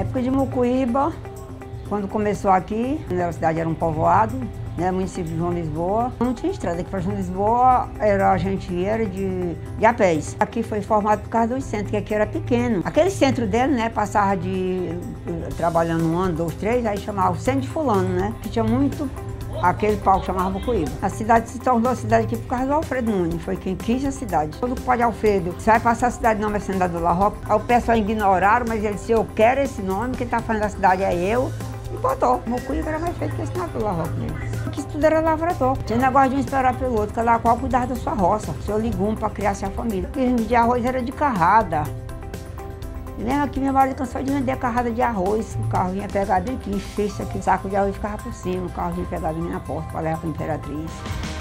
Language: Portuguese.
época de Mucuíba, quando começou aqui, a cidade era um povoado, né, município de João Lisboa. Não tinha estrada, aqui para João Lisboa a gente ia de a pés. Aqui foi formado por causa dos centros, que aqui era pequeno. Aquele centro dele, né, passava trabalhando 1 ano, 2, 3, aí chamava o centro de fulano, né, que tinha muito aquele pau que chamava Mucuíba. A cidade se tornou a cidade aqui por causa do Alfredo Nunes, foi quem quis a cidade. Quando o padre Alfredo, você vai passar a cidade não, Mercendado La Roca, aí o pessoal ignoraram, mas ele disse, eu quero esse nome, quem está fazendo a cidade é eu. E botou. Mucuíba era mais feito que esse navio La Roca mesmo. Porque isso tudo era lavrador. Tinha negócio de um esperar pelo outro, cada qual cuidava da sua roça, seu legume para criar sua família. O de arroz era de carrada. E mesmo aqui minha mãe cansou de vender carrada de arroz. O carro vinha pegar bem aqui, enchesse aqui, saco de arroz ficava por cima. O carro vinha pegar bem na porta para levar para a Imperatriz.